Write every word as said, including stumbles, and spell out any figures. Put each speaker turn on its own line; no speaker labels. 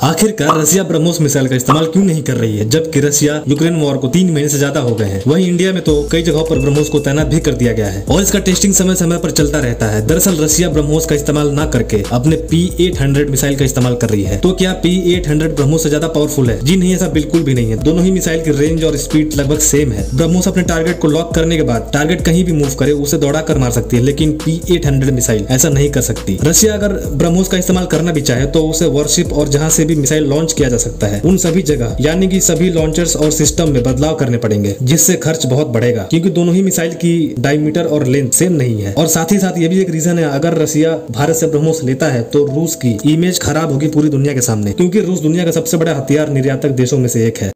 आखिरकार रसिया ब्रह्मोस मिसाइल का इस्तेमाल क्यों नहीं कर रही है, जबकि रसिया यूक्रेन वॉर को तीन महीने से ज्यादा हो गए हैं। वहीं इंडिया में तो कई जगहों पर ब्रह्मोस को तैनात भी कर दिया गया है और इसका टेस्टिंग समय समय पर चलता रहता है। दरअसल रसिया ब्रह्मोस का इस्तेमाल न करके अपने पी एट हंड्रेड मिसाइल का इस्तेमाल कर रही है। तो क्या पी एट हंड्रेड ब्रह्मोस से ज्यादा पावरफुल है? जी नहीं, ऐसा बिल्कुल भी नहीं है। दोनों ही मिसाइल की रेंज और स्पीड लगभग सेम है। ब्रह्मोस अपने टारगेट को लॉक करने के बाद टारगेट कहीं भी मूव करे उसे दौड़ा कर मार सकती है, लेकिन पी एट हंड्रेड मिसाइल ऐसा नहीं कर सकती। रसिया अगर ब्रह्मोस का इस्तेमाल करना भी चाहे तो उसे वॉरशिप और जहां से भी मिसाइल लॉन्च किया जा सकता है उन सभी जगह यानी कि सभी लॉन्चर्स और सिस्टम में बदलाव करने पड़ेंगे, जिससे खर्च बहुत बढ़ेगा क्योंकि दोनों ही मिसाइल की डायमीटर और लेंथ सेम नहीं है। और साथ ही साथ ये भी एक रीजन है, अगर रसिया भारत से ब्रह्मोस लेता है तो रूस की इमेज खराब होगी पूरी दुनिया के सामने, क्योंकि रूस दुनिया का सबसे बड़ा हथियार निर्यातक देशों में से एक है।